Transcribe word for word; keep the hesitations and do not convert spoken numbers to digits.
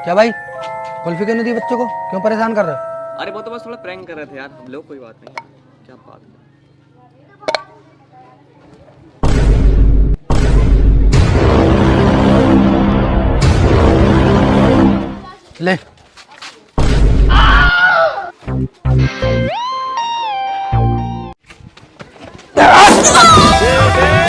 क्या भाई, कुल्फी क्यों नहीं दी बच्चों को? क्यों परेशान कर रहे हो? अरे वो तो बस थोड़ा प्रैंक कर रहे थे यार हम लोग, कोई बात नहीं। क्या बात है। ले